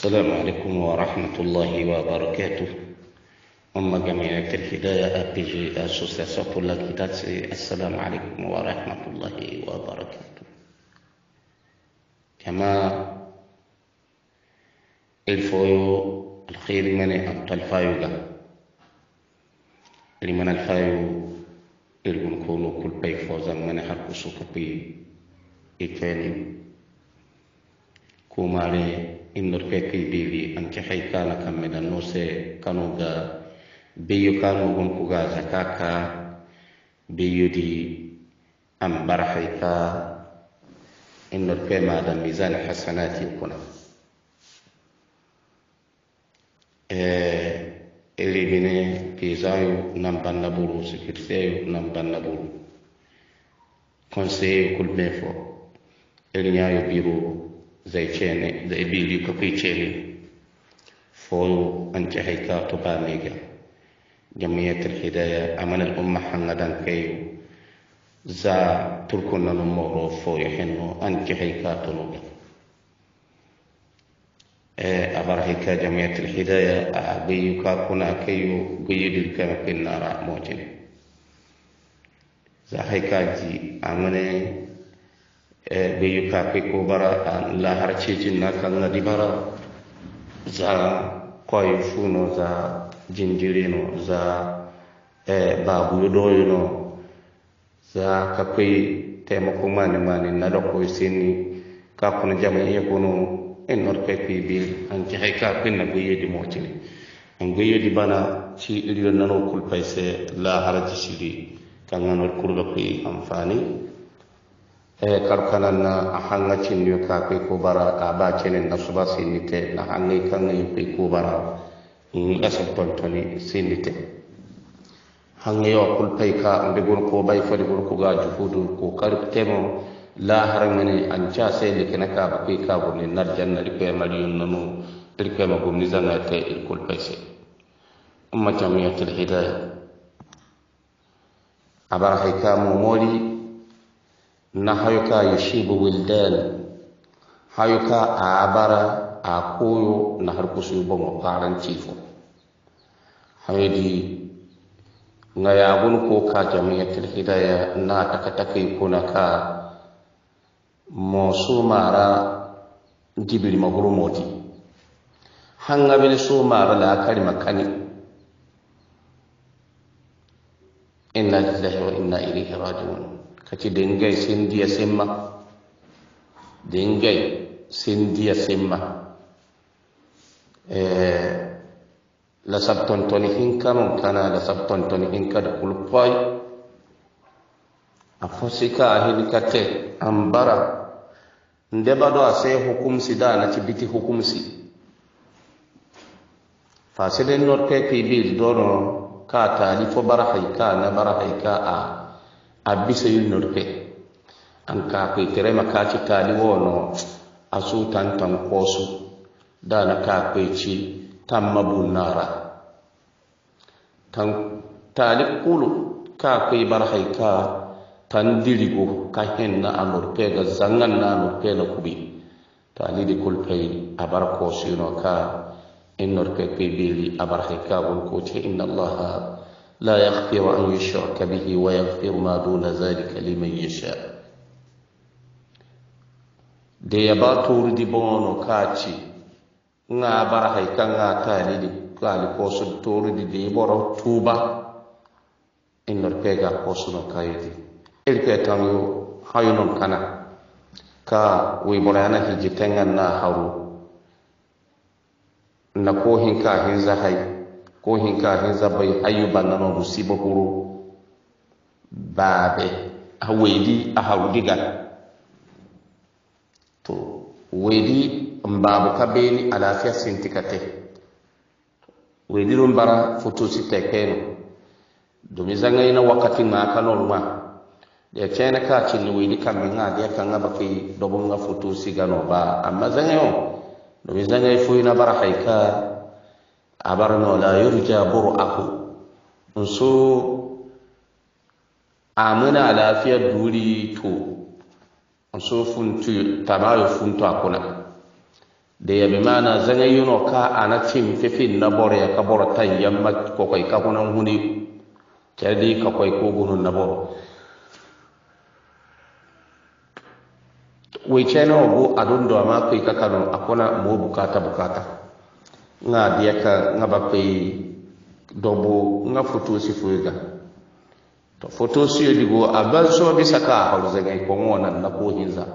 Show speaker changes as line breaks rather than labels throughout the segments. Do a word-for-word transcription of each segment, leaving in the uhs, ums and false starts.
السلام عليكم ورحمة الله وبركاته. أما جمعية الهداية أ بي جي أسوسياسيون pour la guidance. السلام عليكم ورحمة الله وبركاته. كما الفويو الخير من الفايو جا لمن الفايو البن كونو كل بي فوزا من حركو سوكبي إكاني كوماري innor keke bili anke haykana kameda nose kanuga beyo kanu gon kuga zakaka beyo di am barahayka innor kema da mizan hasanati kuna eh elimine pizayu nambanna buru sikirseyu nambanna buru conseil kulmefo elinyayo biro zai cene da ibili ka kai cene fo an ci haika to ba mega jamiyatul hidayah amanal umma hangadan kai za turkun nan moro fo yahenno an ci haika to no e abar haika jamiyatul hidayah a bayu ka kuna kayo guyidil kana pinnara mojine za haika ji amane beyu ka kai ko bara la har cecin na kan na dibara za koy funo za jinjirino za e babu yodoyno za ka kai taimako mani mani na da koy sini ka kuna jama'a kono en nor kai kai bi an ci hay ka pin na goye di motini an goye di bana ci iriyo nano kul paise la har ci siri kan nor kurlo kai amfani e karkanan na hanga cinyo ka kai ko bara a ba cenen na suba sinite na hanga kan yi kai ko bara in asal tontoni sinite hanga yo kul pai ka ande gon ko bai fadi gon ko ga juhudu ko kar temo la haramani an cha sai le kana ka ba kai ka gon nar janna ri ko maliyun nanu ri ko ma gum ni zanga te il kul pai se umma jamiyatul hidayah abar hayka mo moli na hayuka yashibu wildan hayuka a abara a koyo na har kusu bongo paran cifo haydi nga yagun ko ka jamiyatul hidayah na takatake kuna ka mosu mara jibiri maguru moti hanga bil su mara la kalima kani inna lillahi wa inna ilaihi raji'un kati dengai sindiya semma dengai sindiya semma eh la sabton toni hinkano kana la sabton toni hinkada kulpai afosika ahidikate ambara ndebado ase hukum sida na tibiti hukum si fasiden norke pibil dono kata li fo barahika na barahika a abisa yunurke an ka kai tere makaci tali wono asu tantan kosu dana ka kai ci tamma bunara tan tali kulu ka kai barhaika tan dirigo ka henna amurke ga zangan na amurke na kubi tali di kulpai abar kosu no ka innurke kai bili abarhaika gun ko ce inna allaha لا يغفر أن يشرك به ويغفر ما دون ذلك لمن يشاء de yaba tour di bono kaci nga bara hay kanga tali di kali poso tour di de boro tuba inor pega poso no kayidi el petango hayunon kana ka wi borana hiji tengan na haru na ko hinka hinza hay ko hinka hinza bai ayuba nano musibo huru babe awedi ahawdiga to wedi mbabu kabeni alafia sintikate wedi rumbara futu sitekeno dumizanga ina wakati ma kanolma de chena ka chini wedi kamenga de kanga baki dobonga futu sigano ba amma zanyo dumizanga ifu ina bara haika abarno la yurja bur'ahu unsu amana lafiya duri to unsu funtu tamayo funtu akuna da ya bi mana zanga yuno ka ana tim fifin na bore ya ka boro tan yamma ko kai ka kunan huni tadi ka kai ko gunun na boro wai chena ogo adun do ma kai ka kano akona mo bukata bukata nga dia ka nga ba kai dobo nga foto si fuiga to foto si digo abal so bisa ka halu zanga ko ngona na ko hinza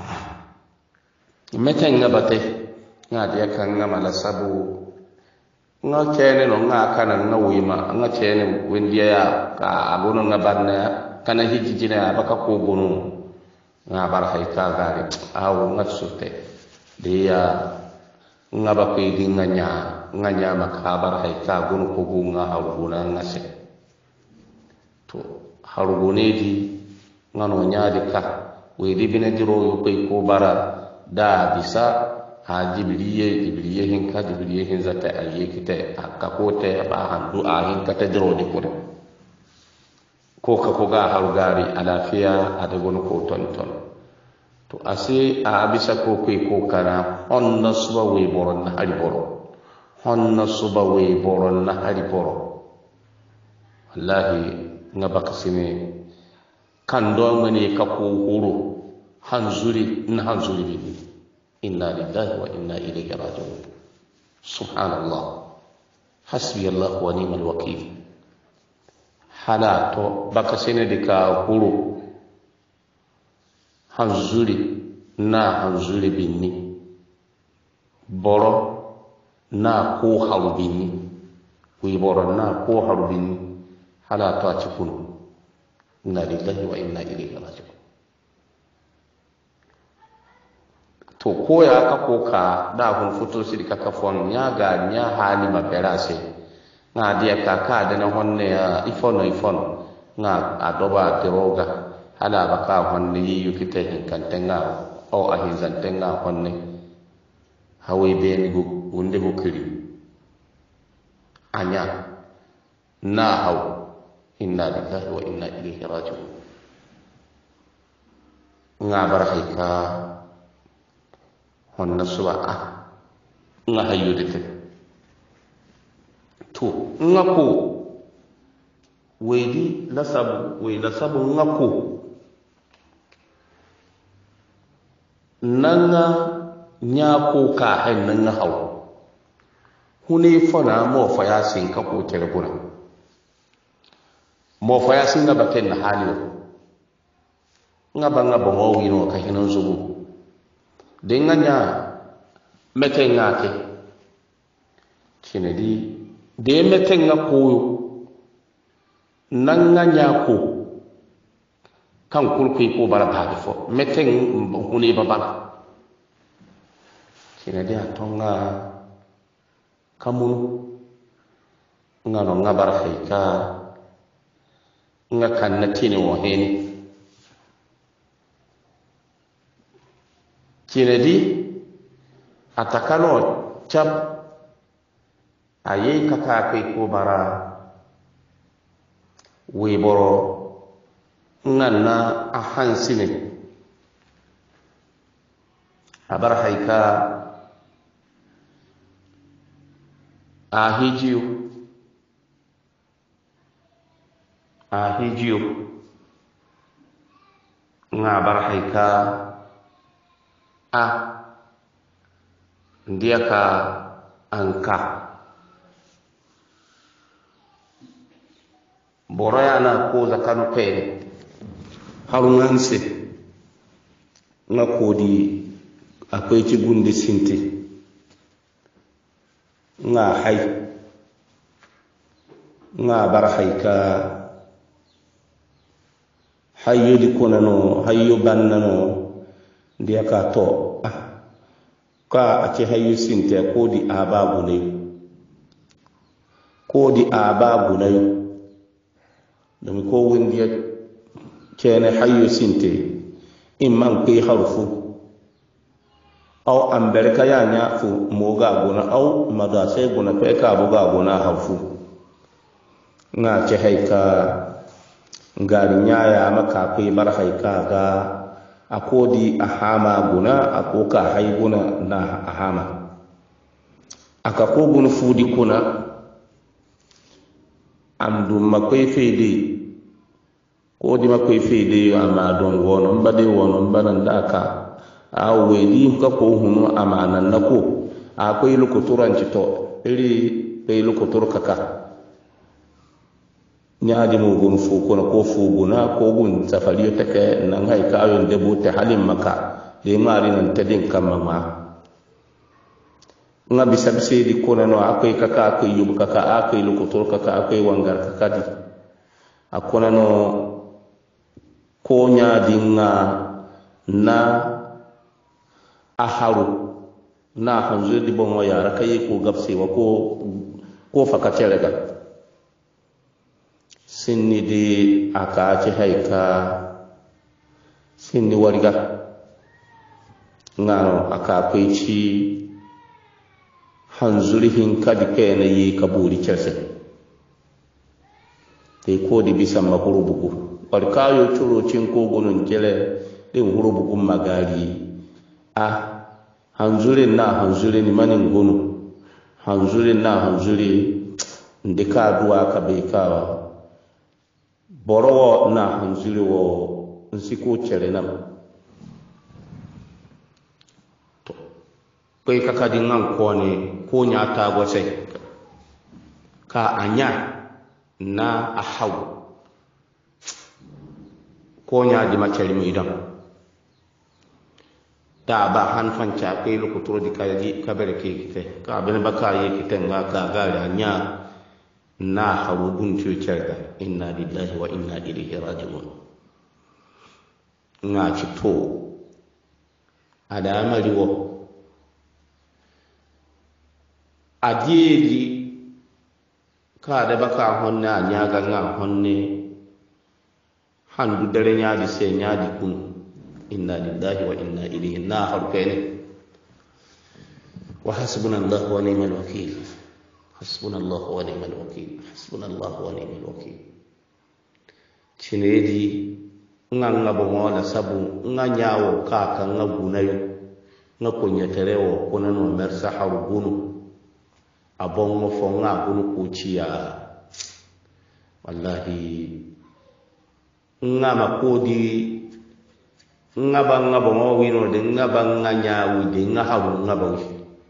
meten nga bate nga dia ka nga mala sabu nga chene no nga kana nga wima nga chene wendia ya ka agono nga banna kana hijijina baka ko gonu nga bar hayka gari awu nga sute dia nga ba ko di nga nya nga nya makabar hayka gonu ko gunga hawuna nga se to harugune di nga no nya di ka we di bine diro ko ko bara da bisa ha jibriye jibriye hin ka jibriye hin zata ayi kite akka ko te ba handu a hin ka te diro di ko ko ka ko ga harugari alafiya adagon ko ton ton to ase a bisa ko ko ko kana onna suba we boron na hari boro onna suba we boron na hari boro wallahi ngabaka sine kando mani ka ko huru hanzuri na hanzuri bi inna lillahi wa inna ilayhi raji'un subhanallah hasbi allah wa ni'mal wakeel halato baka sene de ka huru hanzuri na hanzuri binni boro na ko haru binni wi boro na ko haru binni halato a cikunu inna lillahi wa inna ilayhi raji'un to koya ka koka da hun fito shi ka kafon nya ga nya hali maberase nga dia ka ka da na honne ya ifono ifono nga adoba tiroga hala baka honne yi yukite hin kan tenga o ahizan tenga honne hawe be ni gu wunde gu kiri anya na haw inna lillahi wa inna ilayhi raji'un nga baraka honna suba a nga hayyudete to nga ko weedi lasabu we lasabu nga ko nanga nya ko ka hen nanga haw hune fona mo fa ya sin ka ko tere buna mo fa ya sin ga baten na hali nga ba nga ba mo wi no ka hinon zugu denga nya mete ngake chinedi de mete ngako nanga nya ko kan kulku ko bara ba fo mete huni baba chinedi atonga kamu ngano ngabar hayka nga kan natini wo hen kinedi atakano chap aye kaka kai ko bara we boro nganna a hansine abar haika a hijiyo a hijiyo nga bar haika a ndiya ka anka boraya na ko zakanu pere harunganse na kodi akwai ci gundi sinti nga hay nga bar hayka hayyo di konano hayyo bannano ndiya ka to ah ka ake hayyu sinte ko di ababu ne ko di ababu ne dum ko windiya kene hayyu sinte imman kai harfu aw amberka ya nya fu moga gona aw maga sai gona pe ka buga gona harfu nga ce haika ngari nya ya maka kai bar haika ga
akodi ahama guna akoka haiguna na ahama aka ko gun fudi kuna andu makoy fede ko di makoy fede ama don wono mbade wono mbanan daka a wedi ka ko hunu amana nako akoy lu ko turanci to iri pay lu ko tur kaka nyaadi mo gun fu kuna ko fu guna ko gun safariyo take nan hay kayon debo te halim maka de mari nan tedin kamma nga bisa bisa di kona no akoy kaka akoy yub kaka akoy lukotor kaka akoy wangar kaka di akona no konya dinga na aharu na hanzu di bon yara kay ko gabse wa ko ko fakatele ga sinni di aka ci hayka sinni wariga ngano aka koy ci hanzurihin kadi kene yi kaburi cerse te ko di bisa makuru buku war kayo churo cinko gonun jele din huru buku magari a hanzuri na hanzuri ni manin gonu hanzuri na hanzuri ndika duwa ka be ka borowo na hanzuri wo nsiko cere nam kai kaka dingan ko ne ko nya ta gose ka anya na ahaw ko nya di macari mu idan da ba han fanca kai lu ko turo di kaji ka bere ke kite ka bene baka yi kite nga ka ga da nya na hawu gun ci cerda inna lillahi wa inna ilaihi raji'un nga ci to ada amari wo adieji ka da baka honne a nyaga nga honne handu dare nyaadi se nyaadi kun inna lillahi wa inna ilaihi na harkene wa hasbunallahu wa ni'mal wakeel hasbunallahu wa ni'mal wakeel hasbunallahu wa ni'mal wakeel chinedi nga nga bo wala sabu nga nyaawo ka ka nga gunayo nga kunyeterewo kunano mersa harugunu abon mo fo nga gunu kuciya wallahi nga makodi nga ba nga bo mo wino de nga ba nga nyaawu de nga hawu nga ba wi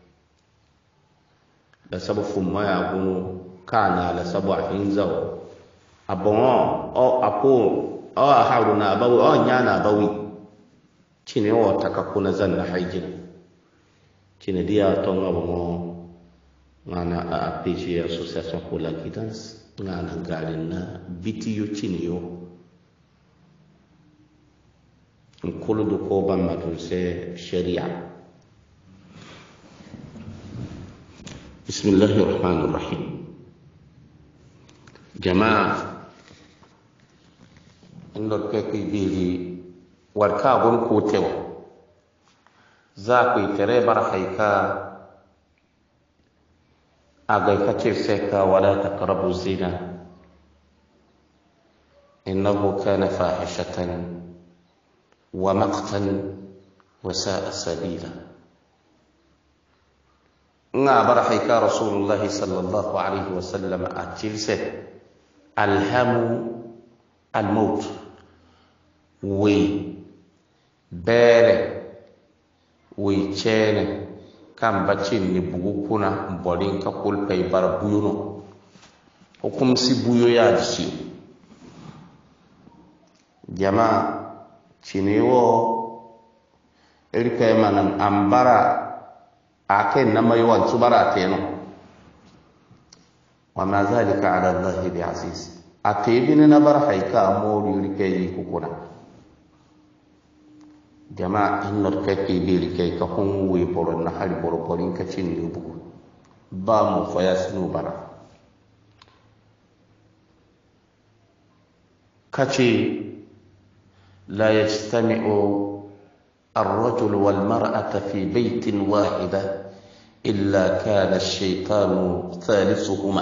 da sabu fumma ya gunu kana la sabu hinzaw abon o apo o haruna ba o nyana ba wi cine o takakuna zanna haijin cine dia to nga bo mo ngana a P G association pour la guidance ngana galina bitiyo chiniyo nkulu do ko ban matul se sharia bismillahir rahmanir rahim jamaa ndor ke ki bili warka gon ko tewo za ku tere bar hayka agai kacir seka wala taqrabu zina innahu kana fahishatan wa maqtan wa sa'a sabila nga barahika rasulullah sallallahu alaihi wasallam acilse alhamu almaut wi bere wi chene kan bacin ni bugu kuna bolin ka kulpai bar buyuno hukum si buyo ya ji jama cinewo irka manan ambara ake namai wan subara teno wa ma zalika ala allah bi aziz atebina na bar haika mori irka yi kukuna jama innor kake beli kai ka hon we boro na hari boro borin ka cin ni bugu ba mu fayas no bara kace la yajtami'u الرجل والمرأة في بيت واحدة إلا كان الشيطان ثالثهما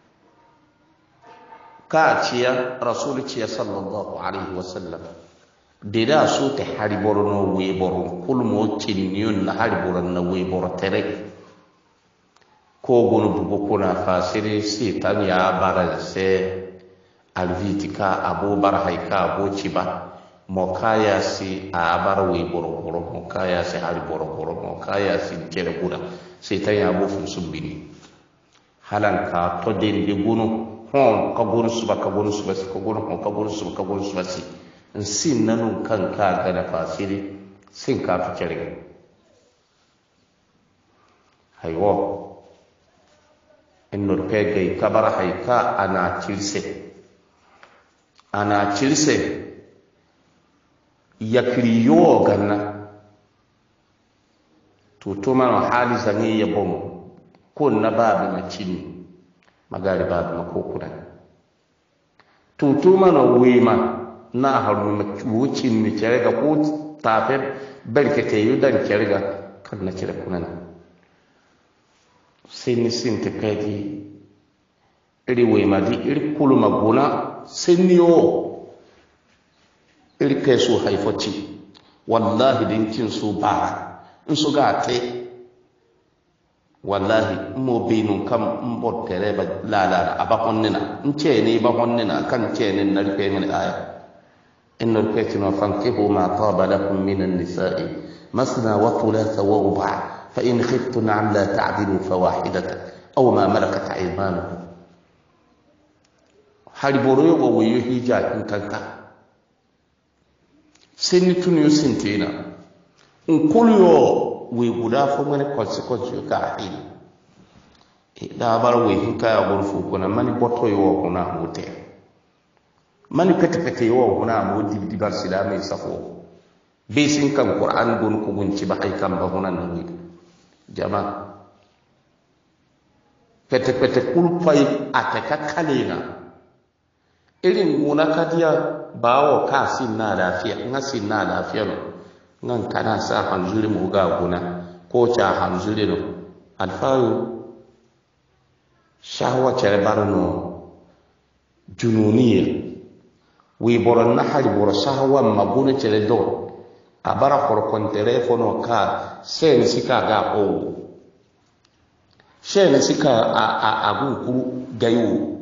كاتيا رسولك صلى الله عليه وسلم de da so te hari boro no we boro kul mo cinniyun na hari boro na we boro tere ko gonu bugo kuna fasiri si tan ya bara se alvitika abu bar haika abu ciba mokaya si a bar we boro boro mokaya si hari boro boro mokaya si kere guda si tan ya bu fun sumbini halan ka to den de gonu hon ka gonu suba ka gonu suba ka gonu hon ka gonu suba ka gonu suba si sin nanu kan ka ga da fasiri sin ka to kere haywo innor pegay kabara hayka ana cirse ana cirse yakriyo ganna to to man hali zangi ya bom ko na babu na cin magari babu na kokuna to to man wema na haru na wucin ni cerega ko tafe barkete yudan cerega kan na cire kunana seni sinte pedi iri wemadi iri kuluma guna seni o iri kesu haifoti wallahi din kin su bara in su gate wallahi mo binu kam mbo tere ba la la aba honnina nce ne ba honnina kan ce ne na rufe min aya innal katina fankihu ma taba lakum min an-nisa'i masna wa thulatha wa ruba' فإن خفتم عن لا تعدلوا فواحدة أو ما ملكت أيمانكم hali boroyo go woyo hija in kanka senni tuniyo sintena in kulyo we guda fo mane consequence yo ka hin e da bar we hin ka ya fu ko na mani botto yo ko na hote mani pete pete yo ko na mo di di bar sila me safo be sin kan qur'an gon ko gunci ba ay kam ba honan na wi jama pete pete kulpai ataka kalena irin gona kadiya bawo ka sin na lafiya nga sin na lafiya no ngan kana sa hanzuri mu ga gona ko cha hanzuri no alfayu shahwa chere barno jununiya wi boron na hali boro shahwa maguna chere do abara for kon telefono ka sen sika ga o sen sika a a agu kuru gayu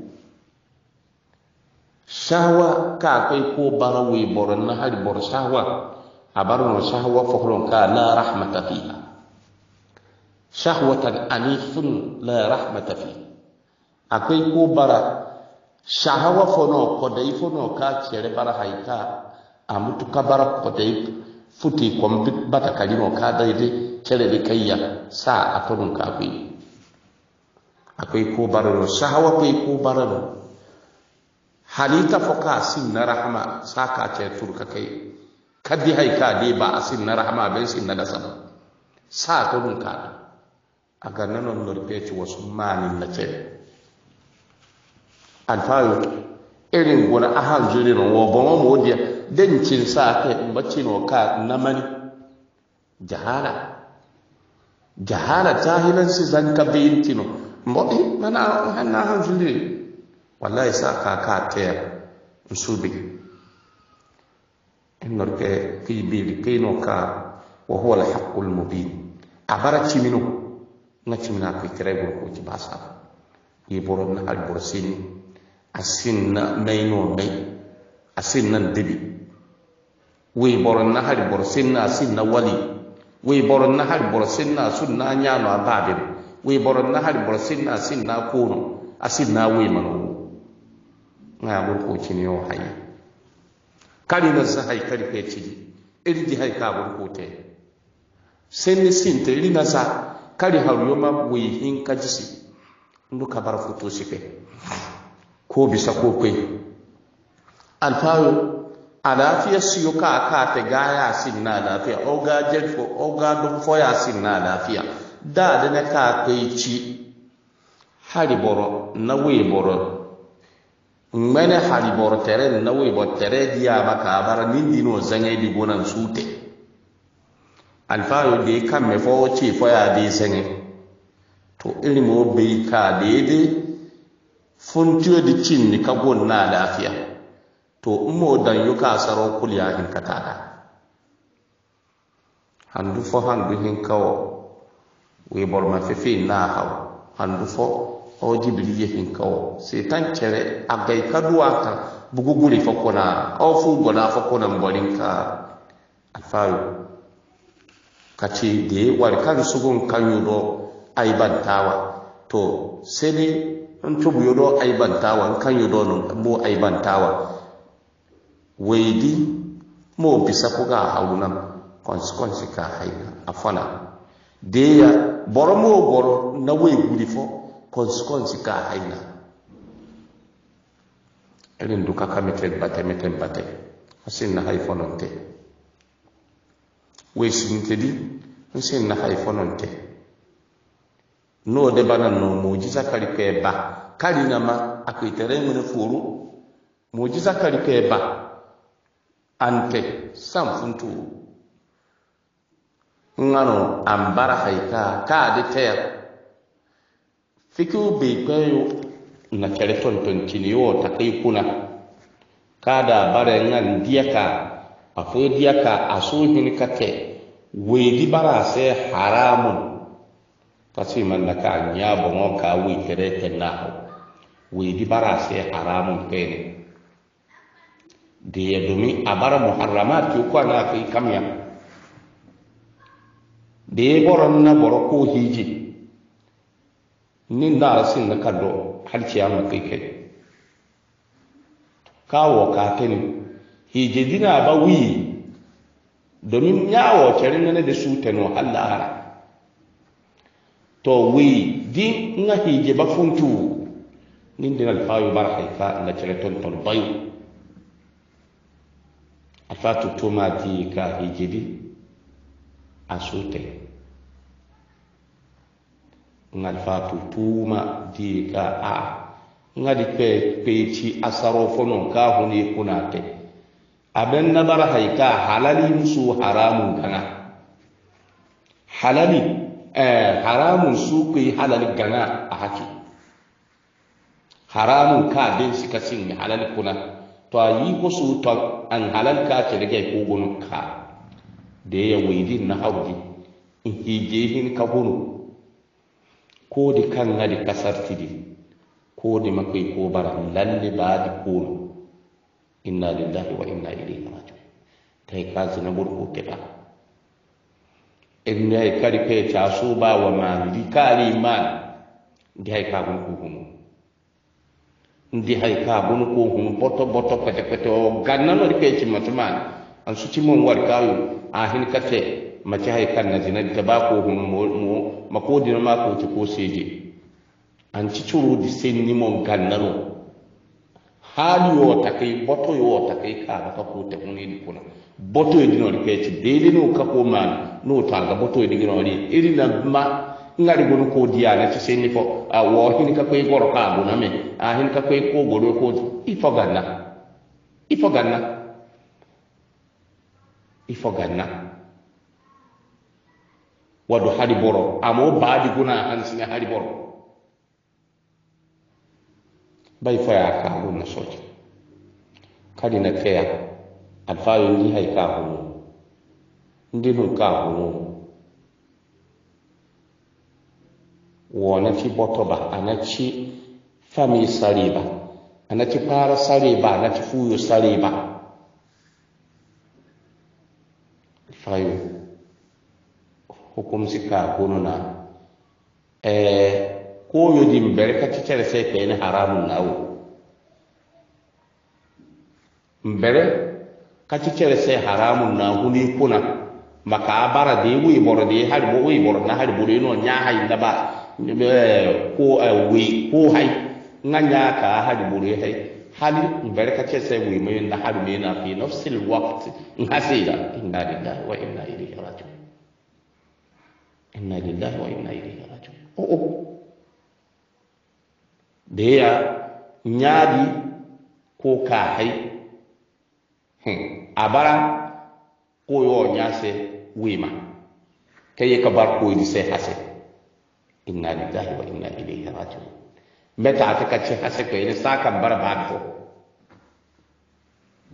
shahwa ka kai ko bara wi boron na hali bor shahwa abara no shahwa foklon ka la rahmata fiha shahwatan anifun la rahmata fiha akai ko bara shahwa fono ko dai fono ka chere bara haika amutu ka bara ko dai futi kom bata kalino ka daide chere de kayya sa atonun ka bi akwai ko barano shahawa kai ko barano halita foka sin na rahma saka ce turka kai kadi haika de ba asin na rahma ben sin na dasama sa atonun ka aga nanon no peci wasu mani na ce alfayo irin gona ahan juri no wo bon mo dia den cin sa ke bacci no ka namani jahala jahala jahilan si zan ka bintino mbodi mana hanna han juri wallahi sa ka ka te nsubi innor ke fi bi kino ka wa huwa al-haqqul mubin abarati minu ngati mina ko tirego ko ci basa yi boron na al borsini asinna mayno may asinna dibi we boron na hal borsinna asinna wali we boron na hal borsinna sunna nyano ababe we boron na hal borsinna asinna kono asinna we mano nga bur ko cini yo hay kali na sa hay kali pe cidi eri di hay ka bur ko te senni sinte ri na sa kali haru yo ma we hin kajisi ndu ka bar futo sife ko bisa ko kwe alfayo alafiya siyo ka ka te gaya sin na lafiya oga jelfo oga dum foya sin na lafiya da da na ka kai ci hari boro na we boro mene hari boro tere na we boro tere dia maka bara nindi no zange di gonan sute alfayo de kan me fo ci foya di zange to ilimo be ka de de funtiyo di cinni ka gon na lafiya to mo dan yuka saro kulya hin katada handu fo handu hin kawo we bor ma fefe na haw handu fo o jibril hin kawo setan cere agay kadwa ka buguguri fo kona o fu gona fo kona mbolinka alfaru kati de wal kan sugun kanyudo ay bantawa to seli on tubu yodo ay bantawa kan yodo no mo ay bantawa weidi mo bisa ko ga hawuna consequence ka hayna afana de ya boromo goro na we gudi fo consequence ka hayna elin duka kamete bate mete bate asin na hay fononte we sintedi asin na hay fononte no de bana no mujiza kali ke ba kali na ma akitere mun furu mujiza kali ke ba ante samfuntu ngano ambara haika ka de ter fiku be kwayo na telephone ton tiniyo ta kai kuna kada bare ngan diaka afo diaka asuhin kate we di bara se haramun kasi man naka nya bongo ka wi tere kenna we di bara se haramun pene de ya domin a bara muharramat ko na kai kamya de boron na boro ko hiji nin da sin na kado har ciyama kai kai kawo ka tani hiji dina ba wi domin yawo cerin ne da su tano Allah to wi din nga hiji ba funtu nin din alfayu baraka na cire ton ton bayu afatu tuma di ka hijidi asute ngal fatu tuma di ka a ngadi pe peci asaro fono ka huni kunate aben nabara haika halali musu haramun kana halali eh haramun su kai halali gana a haki haramun ka den sikasin halali kuna to yi ko su to an halal ka ce daga ko gun ka da ya waidin na haudi in hijehin ka gunu ko di kan ngadi kasar tidi ko di makai ko bara lalle ba di ko inna lillahi wa inna ilaihi raji'un tai ka zina burko ke ba in ne kari pe ta su ba wa ma di kali man di hay ka gun ko hunu ndi hay ka gun ko hunu boto boto pete pete o ganna no di pe ci matman an su ci mon war kayo a hin kate mace hay kan na zina ta ba ko hunu mo makodi na ma ko ci ko seje an ci curu di sen ni mon ganna no hali yo takai boto yo takai ka ka ko te huni di kuna boto e dino ke ci dele no ka ko man no ta ga boto e dino ni iri na ma ngari gonu ko dia na ci sen ni fo a wo hin ka ko goro ka bu na me a hin ka ko ko goro ko ifo ganna ifo ganna ifo ganna wadu hadi boro amo baadi guna hansi na hadi boro bai faya ka gun na soja kadi na kaya alfayo ndi hay ka hunu ndi nun ka hunu wona ci botoba anaci fami sariba anaci para sariba anaci fuyo sariba fayo hukum sika hunu na eh ko yodi mbere ka cicere sai kai ne haramun nawo mbere ka cicere sai haramun na huni kuna maka bara de wi boro de har bo wi boro na har bo no nya hay da ba ko wi ko hay nganya ka har bo re hay hali mbere ka cicere sai wi mai na har me na fi nafsil waqt ngasira inna lillahi wa inna ilaihi raji'un inna lillahi wa inna ilaihi raji'un oh oh da ya nyadi ko ka hai a bara ko yo nyase wima kai ka bar ko di sai hase inna lillahi wa inna ilaihi raji'un meta ta kace hase kai ne saka bar ba to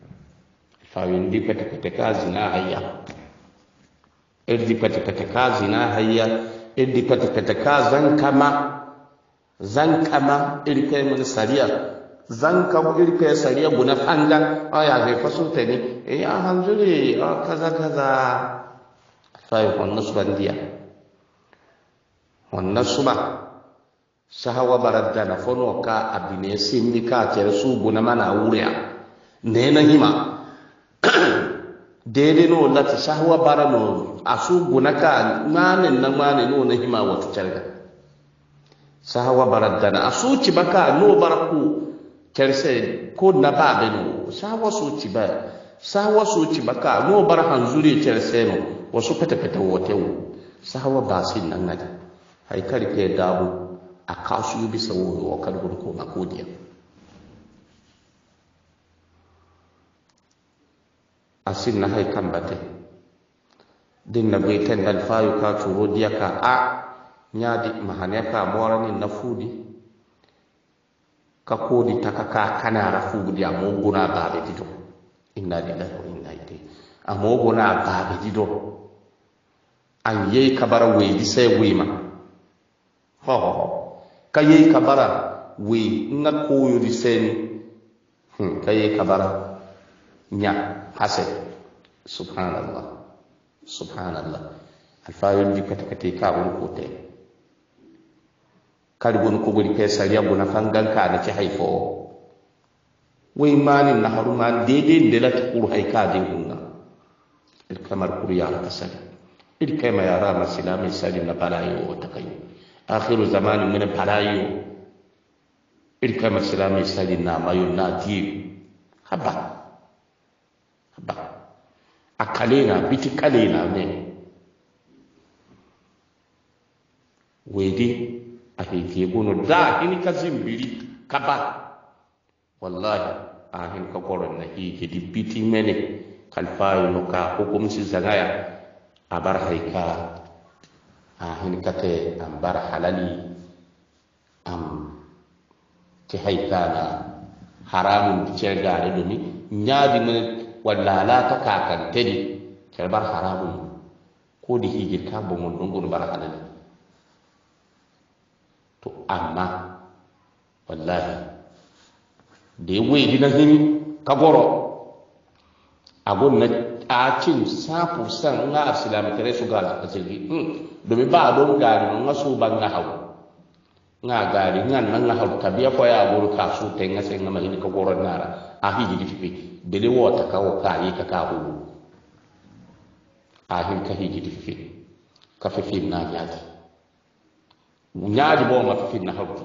fayundi pete pete ka zina hayya erdi pete pete ka zina hayya erdi pete pete ka zankama zankama irke mun sariya zanka irke sariya guna fanga aya zai faso ta ne eh hanzuri kaza kaza fayu wannan subandiya wannan suba sahawa baradana fono ka abine simni ka tere su guna mana wuriya ne na hima dede no lati sahawa barano asu guna ka manin na manin no na hima wata carga sahawa baradana asu ci baka no baraku kerse ko na babe no sahawa su ci ba sahawa su ci baka no bar hanzuri kerse no wasu pete pete wote wo sahawa basin nan ngada hay kari ke dabu a kasu bisa wo wakar ko makodiya asin na hay kambate din na beten dal fayu ka turo dia ka a nyaadi mahane ka morani na fudi ka kodi takaka kana rafu dia mo guna babe dido inna lillahi wa inna ilaihi amo guna babe dido an yei kabara we di sai wema ho ho ho ka yei kabara we nga koyo di seni hmm ka yei kabara nya hase subhanallah subhanallah alfayu di kata kata ka won kote kadi gon ko gori pesa ya gona fangan ka na ci haifo we mani na haruma dede de la tukuru haika de hunna il kamar kuriya la kasal il kama ya rama silami salim na balayo wa takai akhiru zamani min balayo il kama silami salim na mayu na di haba haba akalena biti kalena ne wedi ahiki gono da hini kazimbiri kaba wallahi ahin ka koron na hiki di biti mene kalfayo no ka hukum si zagaya abar haika ahin kate ambar halali am ti haika na haramun bicer gare domi nyaadi mene walla la ta kakan tedi kalbar haramun ko di higi ka bongon dongon bar halali to amma wallahi da ya wai dina hini ka goro agon na acin safu san nga islam tare su ga asiri domin ba don gari nga su ban nga hawo nga gari nga nan nga hawo tabiya ko ya goro ka su te nga sai nga mai ka goro nara a hiji di fifi bele wota ka wo ka yi ka ka hu a hin ka hiji di fifi ka fifi na nyaati nyaadi bo ma fifi na hawo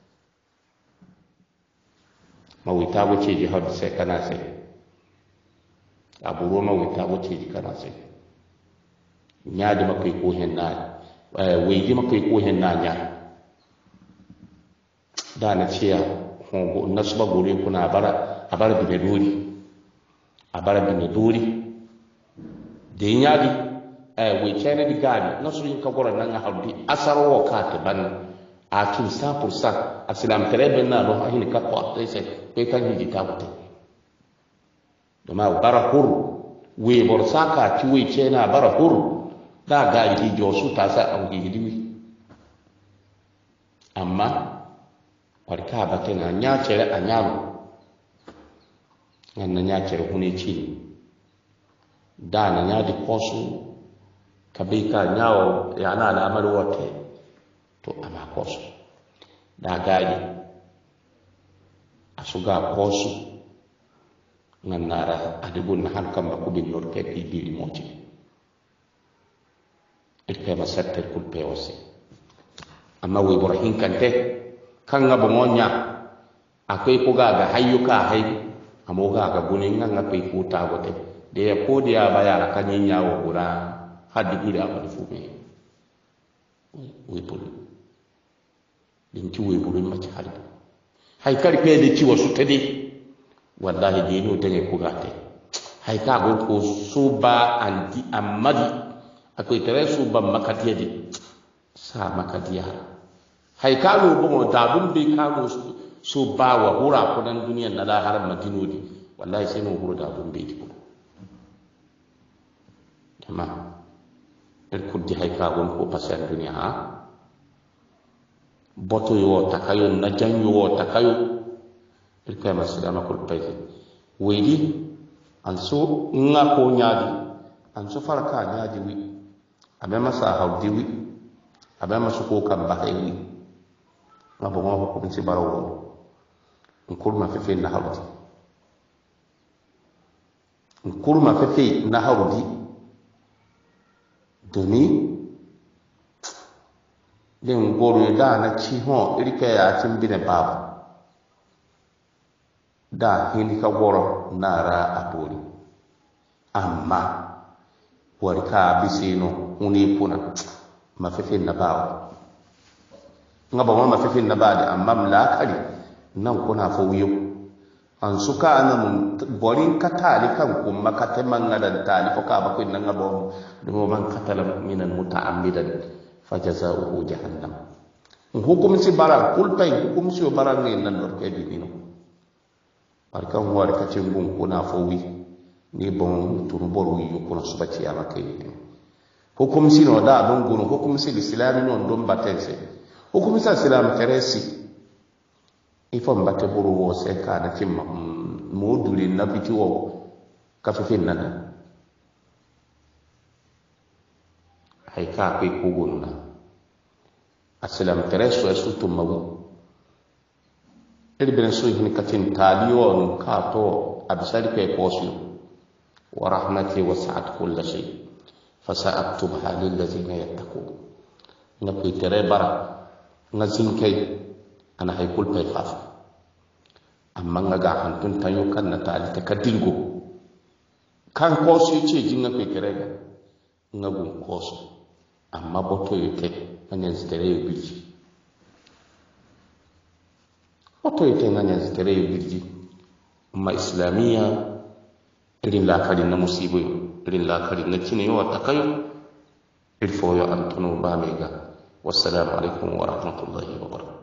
ma wita wuce ji hawo sai kana sai abu roma wita wuce ji kana sai nyaadi ma kai ko hen na wai ji ma kai ko hen na nya da na ciya hongo nasba gore kuna bara abara bi duri abara bi duri de nyaadi eh we chene di gadi nasu yin ka gora nan haldi asaro ka ta ban a kin sa fursa aslam tarebe na lo ahin ka ko sai sai kai kan hiji ta wuta dama bara hur we bor saka ti we chena bara hur da gadi jo su ta sa an hiji amma warka ba tana nya cere a nyaro nan nya cere hune ci da na nya di kosu kabika nyawo yana alamar wote to ama kosu da gaji asuga kosu nan nara adibun na hankan ba kubin norte bibili moci ilpe masatte kulpe wasi amma we borhin kante kan ga bongonya akwai ko ga ga hayyuka hay amoga ga gunin nan akwai ko ta gote da ya kodiya baya kan yin yawo gura haddi guri amadu fume we bulu din ci we bulu ma ci hal hay kar pe de ci wasu tade wallahi de no tane ko gate hay ka go ko suba anti amadi akwai tare suba makatiya de sa makatiya hay ka lo bo da bun be ka go suba wa hura ko nan duniyar na la har madinodi wallahi sai no hura da bun be di tamam el kuddi hay ka gon ko passer dunya ha boto yo takayo na janyo wo takayo el kama salama kul payte weydi an so nga ko nyaadi an so faraka nyaadi wi abe masa hawdi wi abe masu ko kan bakay wi nga bo mo ko ci barawo nkurma fefe na hawdi nkurma fefe na hawdi domin den goro da na ci ho irke ya tin bine babu da hindi ka goro nara apori amma warka bisino uni puna mafefin na bawo ngaba ma mafefin na baade amma mlakari nan kuna fo wiyo an suka ana mun borin katali kan kuma kateman ngadan tali ko ka ba ko nan ngabo do man katala minan mutaammidan fajazaohu jahannam hukum si bara kulpay hukum si bara ngi nan dor ke dinino barka war ka ci ngun kuna fo wi ni bon turu boru yi kuna subati ya makay hukum si no da don gunu hukum si islam non don batense hukum si islam teresi ifo mbate boru wo se ka na timma mo duli na biti wo ka fe fin nana hay ka ko ko gunna aslam tereso esu tumawu eri ben so hin katin taliyo no ka to abisali ke kosu wa rahmati wasa'at kull shay fasa'aktubha lil ladzina yattaqun ngapi tere bara ngazin kay ana hay kul pay faf amma ngaga hantun tayo kan na tali ta kadingo kan kosu ce jinga pe tere ga ngagun kosu amma boto yote nganya zitere yobiji boto yote nganya zitere yobiji umma islamia irin la kali na musibo irin la kali na kine yo takayo il faut yo antono ba mega wassalamu alaikum wa rahmatullahi wa barakatuh.